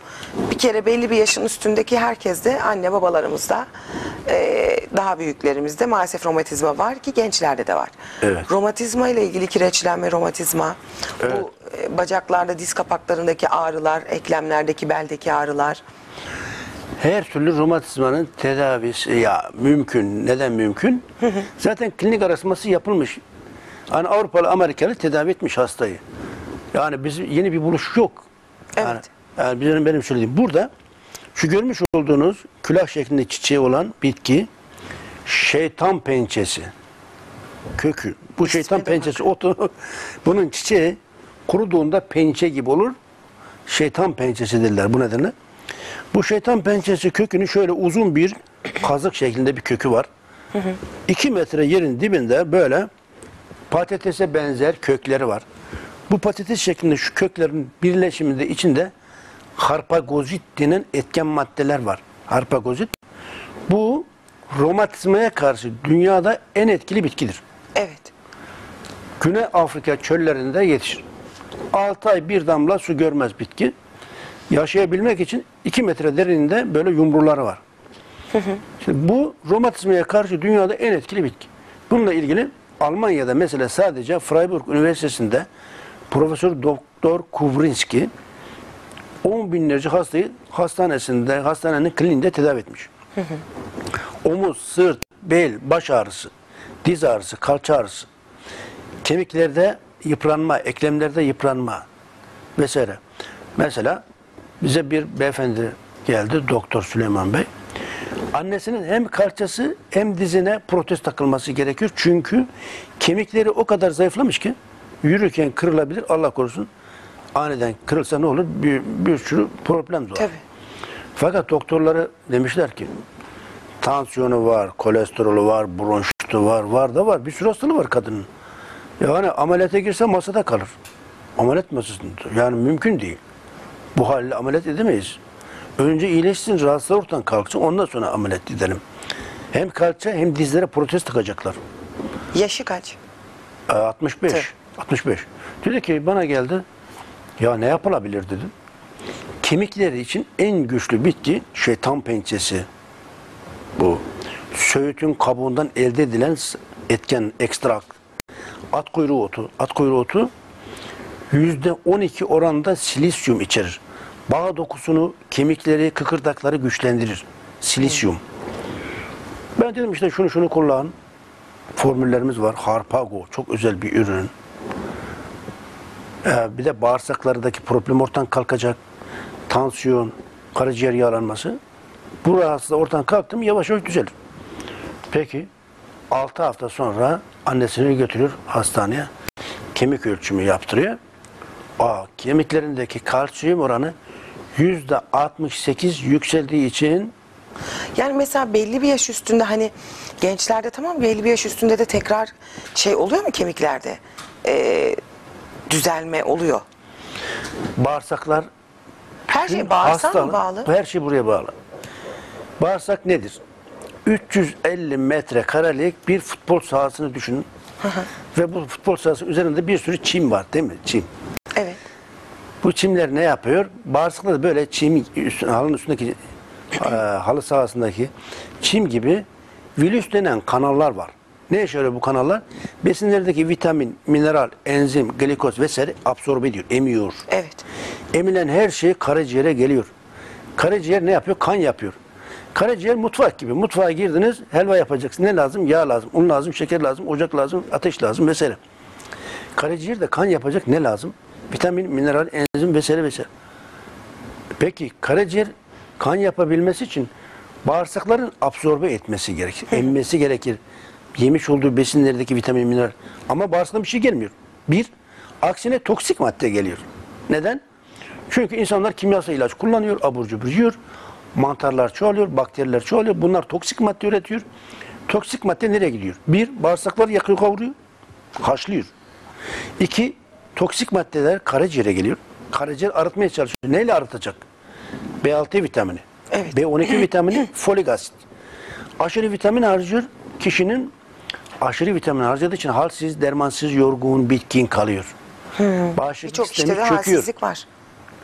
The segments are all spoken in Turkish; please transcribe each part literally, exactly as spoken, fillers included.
Bir kere belli bir yaşın üstündeki herkeste, anne babalarımızda, e, daha büyüklerimizde maalesef romatizma var ki gençlerde de var. Evet. Romatizma ile ilgili kireçlenme, romatizma, Evet. bu e, bacaklarda, diz kapaklarındaki ağrılar, eklemlerdeki, beldeki ağrılar. Her türlü romatizmanın tedavisi ya mümkün. Neden mümkün? Hı hı. Zaten klinik araştırması yapılmış. Hani Avrupalı, Amerikalı tedavi etmiş hastayı. Yani biz yeni bir buluş yok. Evet. Yani, yani benim, benim söylediğim burada şu görmüş olduğunuz külah şeklinde çiçeği olan bitki şeytan pençesi. Kökü. Bu şeytan pençesi otu. Bunun çiçeği kuruduğunda pençe gibi olur. Şeytan pençesi derler bu nedenle. Bu şeytan pençesi kökünü şöyle uzun bir kazık şeklinde bir kökü var. Hı hı. İki metre yerin dibinde böyle patatese benzer kökleri var. Bu patates şeklinde şu köklerin birleşiminde içinde harpagozit denen etken maddeler var. Harpagozit. Bu romatizmaya karşı dünyada en etkili bitkidir. Evet. Güney Afrika çöllerinde yetişir. altı ay bir damla su görmez bitki. Yaşayabilmek için iki metre derinliğinde böyle yumruları var. Hı hı. Şimdi bu romatizmaya karşı dünyada en etkili bitki. Bununla ilgili Almanya'da mesela sadece Freiburg Üniversitesi'nde Profesör Doktor Kuvrinski on binlerce hastayı hastanesinde, hastanenin kliniğinde tedavi etmiş. Hı hı. Omuz, sırt, bel, baş ağrısı, diz ağrısı, kalça ağrısı, kemiklerde yıpranma, eklemlerde yıpranma vesaire. Mesela bize bir beyefendi geldi, Doktor Süleyman Bey. Annesinin hem kalçası hem dizine protez takılması gerekiyor. Çünkü kemikleri o kadar zayıflamış ki yürürken kırılabilir, Allah korusun. Aniden kırılsa ne olur? Bir, bir sürü problem doğar. Tabii. Fakat doktorları demişler ki tansiyonu var, kolesterolü var, bronşitu var, var da var. Bir sürü hastalığı var kadının. Yani ameliyata girse masada kalır. Ameliyat masasında. Yani mümkün değil. Bu halde ameliyat edemeyiz. Önce iyileşsin, rahatsızlar ortadan kalksın, ondan sonra ameliyat edelim. Hem kalça hem dizlere protez takacaklar. Yaşı kaç? altmış beş. Tabii. altmış beş. Dedi ki bana geldi, ya ne yapılabilir dedim. Kemikleri için en güçlü bitki şeytan pençesi. Bu. Söğütün kabuğundan elde edilen etken, ekstrak. At kuyruğu otu. At kuyruğu otu yüzde on iki oranda silisyum içerir. Bağ dokusunu, kemikleri, kıkırdakları güçlendirir. Silisyum. Ben dedim işte şunu şunu kullan. Formüllerimiz var. Harpago. Çok özel bir ürün. Ee, bir de bağırsaklardaki problem ortadan kalkacak. Tansiyon, karaciğer yağlanması. Bu rahatsızlığı ortadan kalktım, yavaş yavaş düzelir. Peki altı hafta sonra annesini götürüyor hastaneye. Kemik ölçümü yaptırıyor. Aa, kemiklerindeki kalsiyum oranı yüzde altmış sekiz yükseldiği için. Yani mesela belli bir yaş üstünde, hani gençlerde tamam, belli bir yaş üstünde de tekrar şey oluyor mu kemiklerde? Ee, düzelme oluyor. Bağırsaklar, her şey bağırsağa mı bağlı? Her şey buraya bağlı. Bağırsak nedir? üç yüz elli metrekarelik bir futbol sahasını düşünün. Hı hı. Ve bu futbol sahası üzerinde bir sürü çim var, değil mi? Çim. Evet. Bu çimler ne yapıyor? Bağırsaklar da böyle çim, üstüne, halının üstündeki e, halı sahasındaki çim gibi vilüs denen kanallar var. Ne işe yarıyor bu kanallar? Besinlerdeki vitamin, mineral, enzim, glikoz vesaire absorbe ediyor, emiyor. Evet. Emilen her şey karaciğere geliyor. Karaciğer ne yapıyor? Kan yapıyor. Karaciğer mutfak gibi. Mutfağa girdiniz, helva yapacaksın. Ne lazım? Yağ lazım, un lazım, şeker lazım, ocak lazım, ateş lazım vesaire. Karaciğer de kan yapacak ne lazım? Vitamin, mineral, enzim vesaire vesaire. Peki karaciğer kan yapabilmesi için bağırsakların absorbe etmesi gerekir. Emmesi gerekir. Yemiş olduğu besinlerdeki vitamin, mineral. Ama bağırsaktan bir şey gelmiyor. Bir, aksine toksik madde geliyor. Neden? Çünkü insanlar kimyasal ilaç kullanıyor, abur cubur yiyor. Mantarlar çoğalıyor, bakteriler çoğalıyor. Bunlar toksik madde üretiyor. Toksik madde nereye gidiyor? Bir, bağırsakları yakıyor, kavuruyor, haşlıyor. İki, toksik maddeler karaciğere geliyor. Karaciğer arıtmaya çalışıyor. Neyle arıtacak? B altı vitamini, evet. B on iki vitamini, folik asit. Aşırı vitamin harcıyor. Kişinin aşırı vitamin harcadığı için halsiz, dermansız, yorgun, bitkin kalıyor. Hmm. Bağışıklık Birçok sistemi işte de çöküyor. halsizlik var.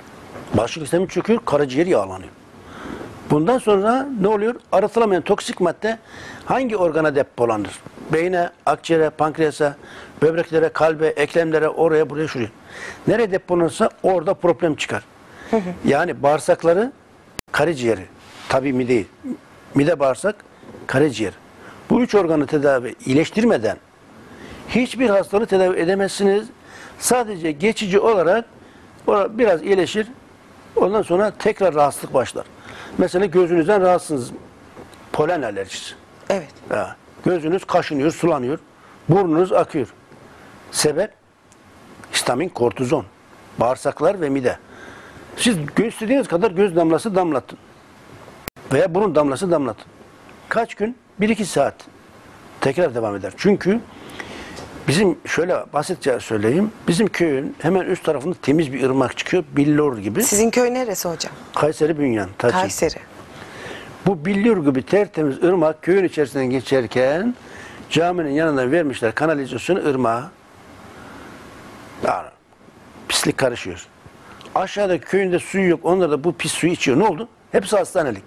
Bağışıklık sistemi çöküyor, karaciğer yağlanıyor. Bundan sonra ne oluyor? Arıtılamayan toksik madde hangi organa depolanır? Beyne, akciğere, pankreasa, böbreklere, kalbe, eklemlere, oraya, buraya, şuraya. Nereye depolanırsa orada problem çıkar. Yani bağırsakları, karaciğeri, tabii mideyi, mide, bağırsak, karaciğer. Bu üç organı tedavi, iyileştirmeden hiçbir hastalığı tedavi edemezsiniz. Sadece geçici olarak biraz iyileşir. Ondan sonra tekrar rahatsızlık başlar. Mesela gözünüzden rahatsınız. Polen alerjisi. Evet. Ha. Gözünüz kaşınıyor, sulanıyor. Burnunuz akıyor. Sebep? Histamin, kortizon. Bağırsaklar ve mide. Siz istediğiniz kadar göz damlası damlatın. Veya burun damlası damlatın. Kaç gün? bir iki saat. Tekrar devam eder. Çünkü bizim şöyle basitçe söyleyeyim. Bizim köyün hemen üst tarafında temiz bir ırmak çıkıyor. Billur gibi. Sizin köy neresi hocam? Kayseri Bünyan. Taçin. Kayseri. Bu billur gibi tertemiz ırmak köyün içerisinden geçerken caminin yanından vermişler kanalizasyonu ırmağa. Yani pislik karışıyor. Aşağıda köyünde suyu yok. Onlar da bu pis suyu içiyor. Ne oldu? Hepsi hastanelik.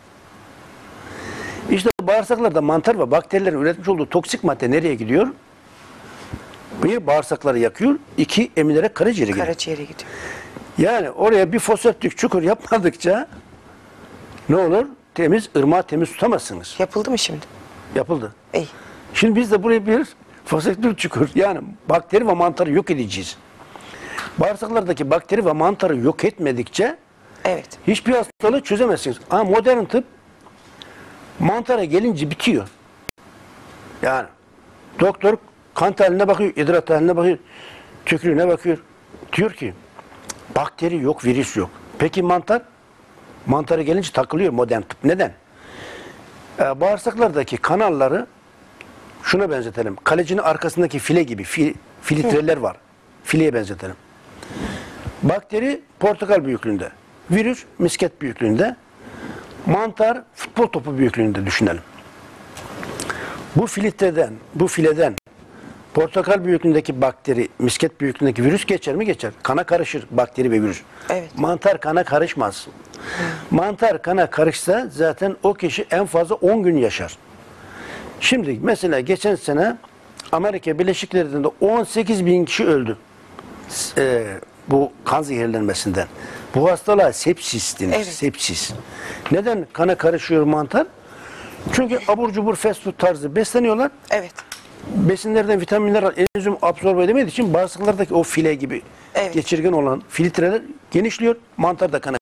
İşte bağırsaklarda mantar ve bakterilerin üretmiş olduğu toksik madde nereye gidiyor? Bir, bağırsakları yakıyor. İki, emilerek karaciğere gidiyor. Karaciğere gidiyor. Yani oraya bir foseptik çukur yapmadıkça ne olur? Temiz, ırmağı temiz tutamazsınız. Yapıldı mı şimdi? Yapıldı. İyi. Şimdi biz de buraya bir foseptik çukur, yani bakteri ve mantarı yok edeceğiz. Bağırsaklardaki bakteri ve mantarı yok etmedikçe Evet. hiçbir hastalığı çözemezsiniz. Ama modern tıp mantara gelince bitiyor. Yani doktor kan tahlilline bakıyor, idrar tahlilline bakıyor, tükürüğüne bakıyor. Diyor ki bakteri yok, virüs yok. Peki mantar? Mantara gelince takılıyor modern tıp. Neden? Ee, bağırsaklardaki kanalları şuna benzetelim. Kalecinin arkasındaki file gibi fil, filtreler var. Fileye benzetelim. Bakteri portakal büyüklüğünde. Virüs misket büyüklüğünde. Mantar futbol topu büyüklüğünde düşünelim. Bu filtreden, bu fileden portakal büyüklüğündeki bakteri, misket büyüklüğündeki virüs geçer mi? Geçer. Kana karışır bakteri ve virüs. Evet. Mantar kana karışmaz. Mantar kana karışsa zaten o kişi en fazla on gün yaşar. Şimdi mesela geçen sene Amerika Birleşik Devletleri'nde on sekiz bin kişi öldü. Ee, bu kan zehirlenmesinden. Bu hastalığa sepsis denir. Evet. Sepsis. Neden kana karışıyor mantar? Çünkü abur cubur fast food tarzı besleniyorlar. Evet. Besinlerden vitaminler, enzim absorbe edemediği için bağırsaklardaki o file gibi Evet. geçirgen olan filtreler genişliyor. Mantar da kana